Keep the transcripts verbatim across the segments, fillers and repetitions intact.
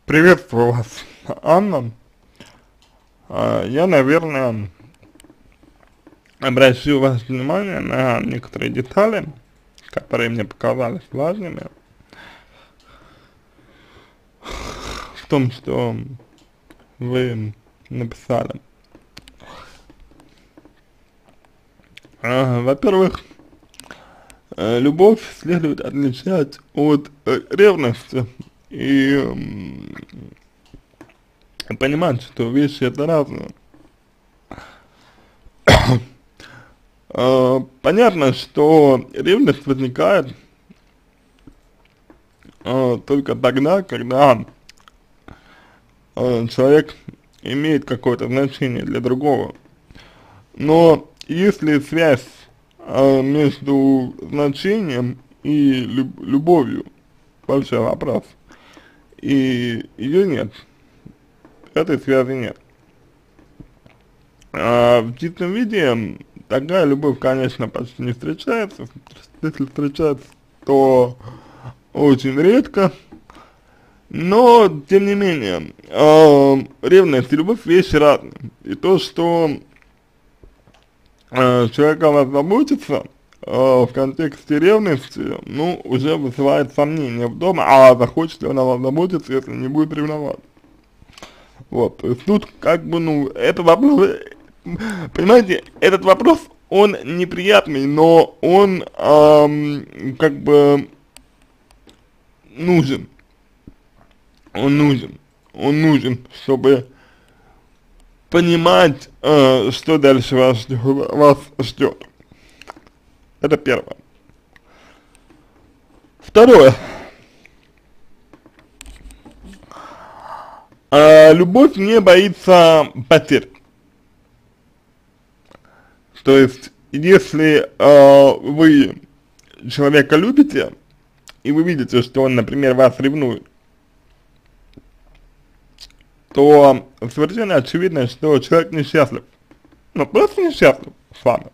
Приветствую вас, Анна. А, Я, наверное, обращу ваше внимание на некоторые детали, которые мне показались важными в том, что вы написали. А, Во-первых, э, любовь следует отличать от э, ревности и м, понимать, что вещи это разные. А, Понятно, что ревность возникает а, только тогда, когда а, человек имеет какое-то значение для другого. Но если связь а, между значением и люб любовью, большой вопрос, и ее нет, этой связи нет. А в чистом виде такая любовь, конечно, почти не встречается. Если встречается, то очень редко. Но, тем не менее, э, ревность и любовь вещи разные. И то, что э, человек о вас заботится э, в контексте ревности, ну, уже вызывает сомнения в том, а захочет ли он о вас заботиться, если не будет ревновать. Вот, то есть тут как бы, ну, это вопрос, понимаете, этот вопрос, он неприятный, но он эм, как бы нужен, он нужен, он нужен, чтобы понимать, э, что дальше вас ждет, вас ждет. Это первое. Второе. Э, любовь не боится потерь. То есть, если э, вы человека любите, и вы видите, что он, например, вас ревнует, то совершенно очевидно, что человек несчастлив. Ну, просто несчастлив с вами.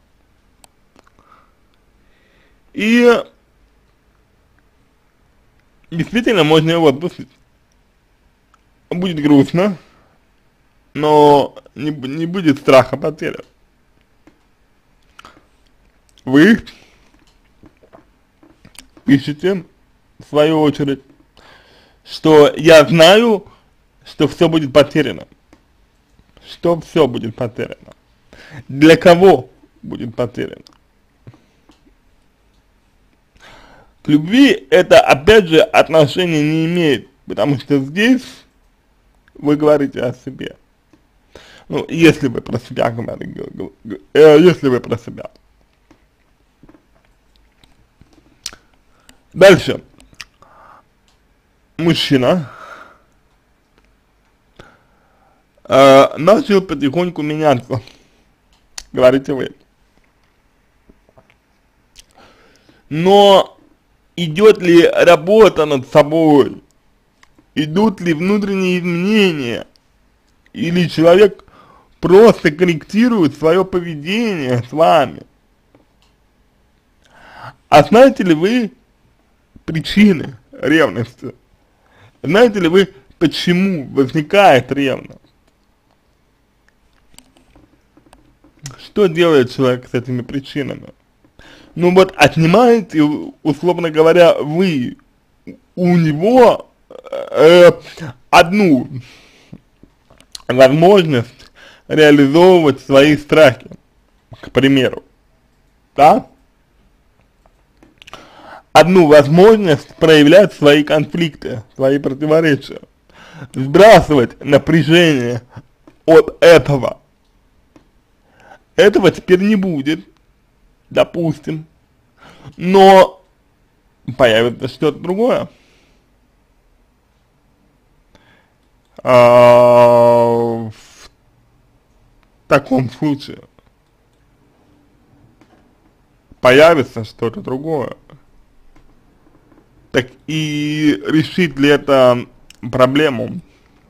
И действительно можно его отпустить. Будет грустно, но не, не будет страха потери. Вы пишете, в свою очередь, что я знаю, что все будет потеряно. Что все будет потеряно. Для кого будет потеряно. К любви это, опять же, отношения не имеет, потому что здесь вы говорите о себе. Ну, если вы про себя говорите, э, если вы про себя. Дальше. Мужчина э, начал потихоньку меняться, говорите вы. Но идет ли работа над собой, идут ли внутренние изменения, или человек просто корректирует свое поведение с вами. А знаете ли вы причины ревности? Знаете ли вы, почему возникает ревность? Что делает человек с этими причинами? Ну вот отнимаете, условно говоря, вы у него э, одну возможность реализовывать свои страхи, к примеру, да? Одну возможность проявлять свои конфликты, свои противоречия, сбрасывать напряжение от этого. Этого теперь не будет, допустим, но появится что-то другое. А, в таком случае появится что-то другое. Так и решит ли это проблему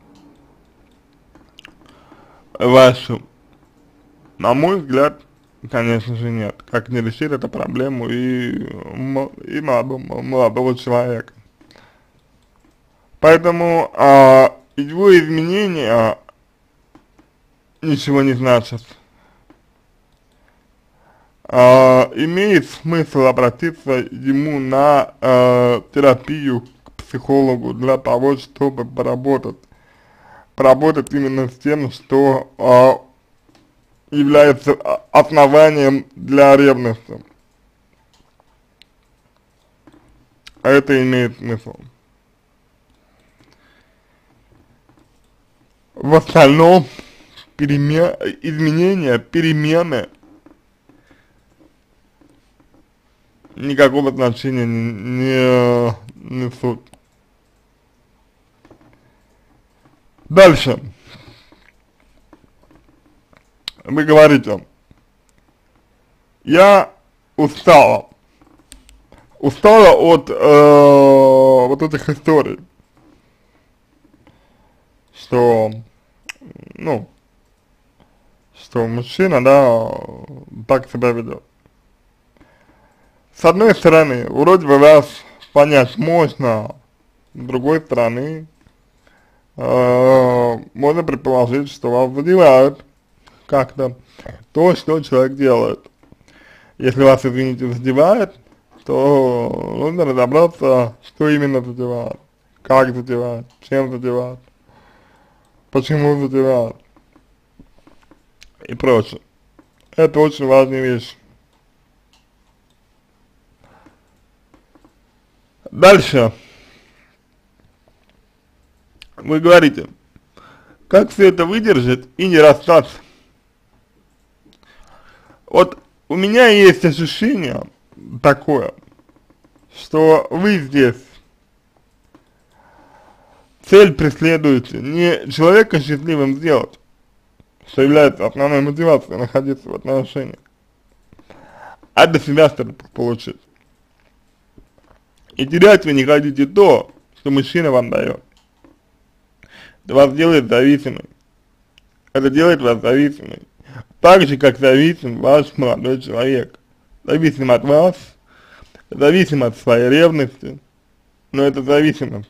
вашу? На мой взгляд, конечно же нет. Как не решит эту проблему и, и молодого, молодого человека. Поэтому а, его изменения ничего не значат. А, имеет смысл обратиться ему на а, терапию к психологу для того, чтобы поработать, поработать именно с тем, что а, является основанием для ревности. А это имеет смысл. В остальном перемен, изменения, перемены никакого значения не, не несут. Дальше. Вы говорите, я устала. Устала от э, вот этих историй, что, ну, что мужчина, да, так себя ведет. С одной стороны, вроде бы вас понять можно, с другой стороны, э, можно предположить, что вас задевает как-то то, что человек делает. Если вас, извините, задевает, то нужно разобраться, что именно задевает, как задевает, чем задевает, почему задевает и прочее. Это очень важная вещь. Дальше. Вы говорите, как все это выдержать и не расстаться? Вот у меня есть ощущение такое, что вы здесь цель преследуете не человека счастливым сделать, что является основной мотивацией находиться в отношениях, а для себя что-то получить. И терять вы не хотите то, что мужчина вам дает. Это вас делает зависимым. Это делает вас зависимым. Так же, как зависим ваш молодой человек. Зависим от вас, зависим от своей ревности, но это зависимость.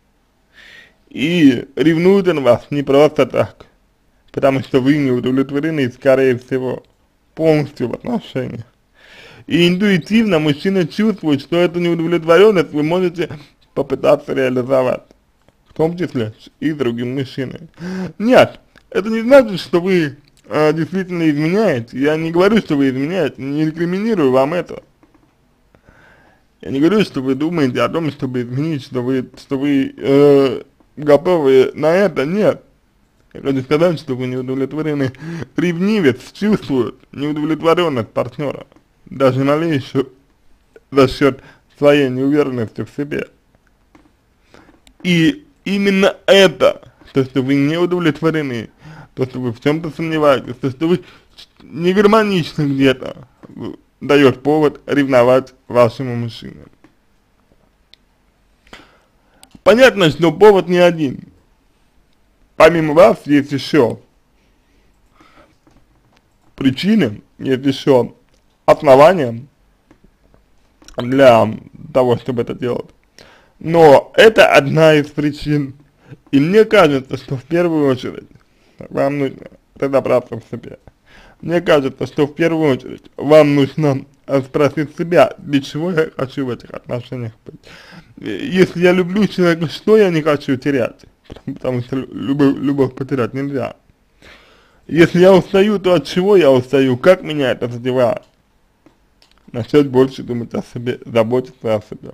И ревнует он вас не просто так, потому что вы не удовлетворены, скорее всего, полностью в отношениях. И интуитивно мужчина чувствует, что эту неудовлетворенность вы можете попытаться реализовать, в том числе и другим мужчиной. Нет, это не значит, что вы э, действительно изменяете. Я не говорю, что вы изменяете, не рекриминирую вам это. Я не говорю, что вы думаете о том, чтобы изменить, что вы, что вы э, готовы на это. Нет. Я хочу сказать, что вы не удовлетворены. Ревнивец чувствует неудовлетворенность партнера, даже малейшую, за счет своей неуверенности в себе. И именно это, то, что вы не удовлетворены, то, что вы в чем-то сомневаетесь, то, что вы не гармоничны где-то, дает повод ревновать вашему мужчине. Понятно, что повод не один. Помимо вас есть еще причины, есть еще основания для того, чтобы это делать. Но это одна из причин. И мне кажется, что в первую очередь вам нужно разобраться в себе. Мне кажется, что в первую очередь вам нужно спросить себя, для чего я хочу в этих отношениях быть. Если я люблю человека, что я не хочу терять? Потому что любовь, любовь потерять нельзя. Если я устаю, то от чего я устаю? Как меня это задевает? Начать больше думать о себе, заботиться о себе.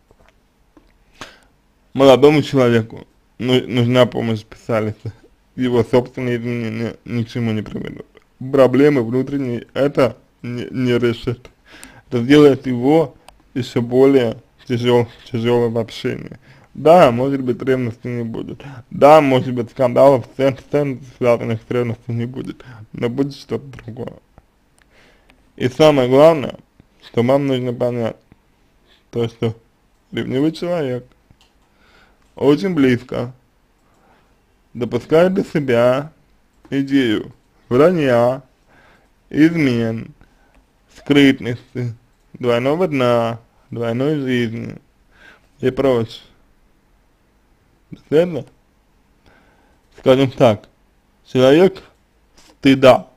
Молодому человеку нужна помощь специалиста. Его собственные изменения ни к чему не приведут. Проблемы внутренние это не, не решит. Это сделает его еще более тяжел, тяжелым в общении. Да, может быть, ревности не будет. Да, может быть, скандалов, сцен, сцен, связанных с ревностью не будет. Но будет что-то другое. И самое главное, что вам нужно понять, то, что ревнивый человек очень близко допускает до себя идею вранья, измен, скрытности, двойного дна, двойной жизни и прочее. Бесцельно? Скажем так, человек стыда.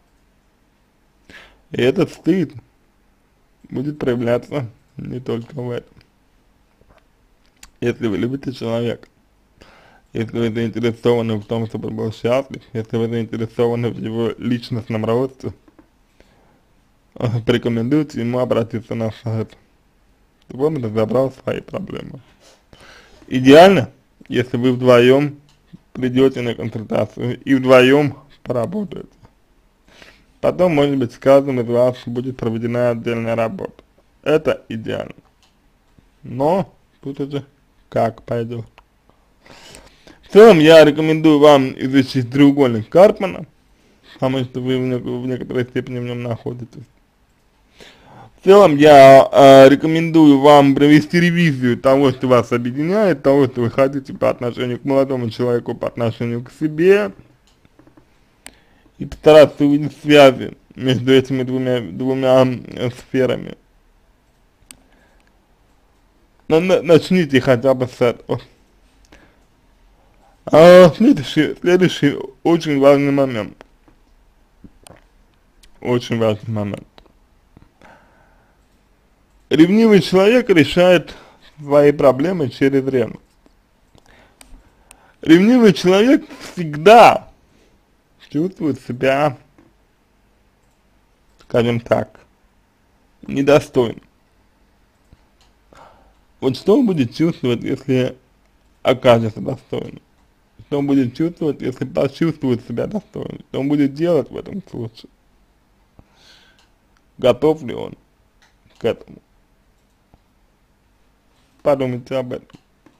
И этот стыд будет проявляться не только в этом. Если вы любите человека, если вы заинтересованы в том, чтобы он был счастлив, если вы заинтересованы в его личностном росте, порекомендуйте ему обратиться на сайт, чтобы он разобрал свои проблемы. Идеально, если вы вдвоем придете на консультацию и вдвоем поработаете. Потом, может быть, с каждым из вас будет проведена отдельная работа. Это идеально. Но тут уже как пойдет. В целом, я рекомендую вам изучить треугольник Карпмана, потому что вы в, не в некоторой степени в нем находитесь. В целом, я э, рекомендую вам провести ревизию того, что вас объединяет, того, что вы хотите по отношению к молодому человеку, по отношению к себе, и постараться увидеть связи между этими двумя, двумя э, сферами. Но, на, начните хотя бы с этого. А, следующий, следующий очень важный момент. Очень важный момент. Ревнивый человек решает свои проблемы через ревность. Ревнивый человек всегда чувствует себя, скажем так, недостойным. Вот что он будет чувствовать, если окажется достойным? Что он будет чувствовать, если почувствует себя достойным? Что он будет делать в этом случае? Готов ли он к этому? Подумайте об этом.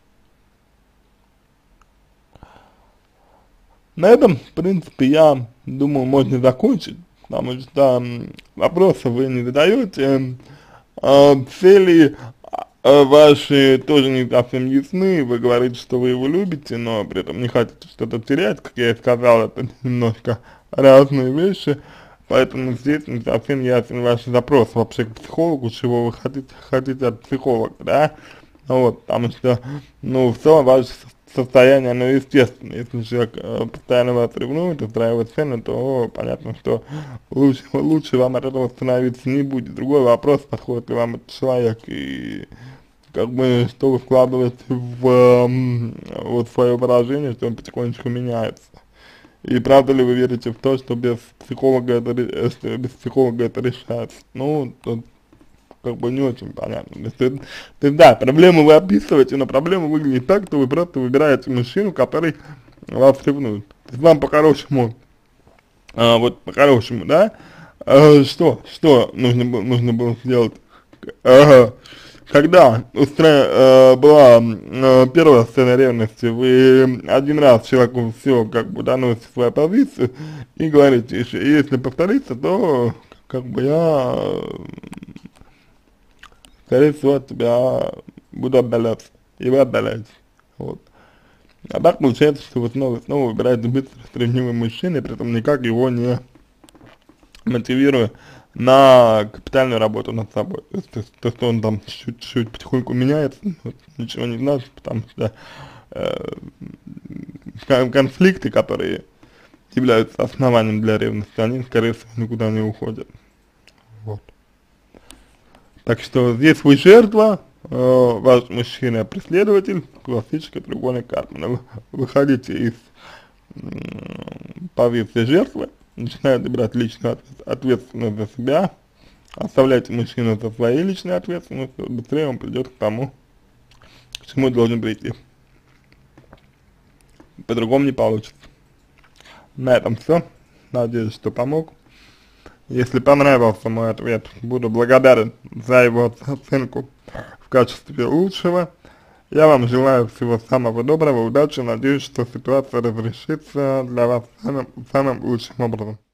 На этом, в принципе, я думаю, можно закончить, потому что вопросы вы не задаете, а цели а, ваши тоже не совсем ясны, вы говорите, что вы его любите, но при этом не хотите что-то терять, как я и сказал, это немножко разные вещи, поэтому здесь не совсем ясен ваш запрос вообще к психологу, чего вы хотите, хотите от психолога, да, вот, потому что, ну, в целом ваше состояние, оно естественно, если человек э, постоянно вас ревнует, устраивает цены, то понятно, что лучше, лучше вам от этого становиться не будет. Другой вопрос, подходит ли вам этот человек и как бы что вы вкладываете в э, вот свое выражение, что он потихонечку меняется. И правда ли вы верите в то, что без психолога это, что без психолога это решается? Ну, тут как бы не очень понятно. То есть, то есть, да, проблему вы описываете, но проблема выглядит так, что вы просто выбираете мужчину, который вас ревнует. То есть вам по-хорошему, а, вот по-хорошему, да, а, что, что нужно было, нужно было сделать? А, когда устра... а, была а, первая сцена ревности, вы один раз человеку все как бы доносите свою позицию и говорите, если повторится, то как бы я, скорее всего, от тебя буду отдаляться, и вы отдаляетесь, вот. А так получается, что вы снова снова выбираете быстро стремливый мужчина, при этом никак его не мотивируя на капитальную работу над собой. То есть, то, то что он там чуть-чуть потихоньку меняется, вот, ничего не значит, потому что э, конфликты, которые являются основанием для ревности, они, скорее всего, никуда не уходят. Вот. Так что здесь вы жертва, э, ваш мужчина преследователь, классическая треугольник Карпмана. Выходите из э, позиции жертвы, начинаете брать личную ответственность за себя, оставляйте мужчину за своей личной ответственностью, быстрее он придет к тому, к чему должен прийти. По-другому не получится. На этом все. Надеюсь, что помог. Если понравился мой ответ, буду благодарен за его оценку в качестве лучшего. Я вам желаю всего самого доброго, удачи, надеюсь, что ситуация разрешится для вас самым, самым лучшим образом.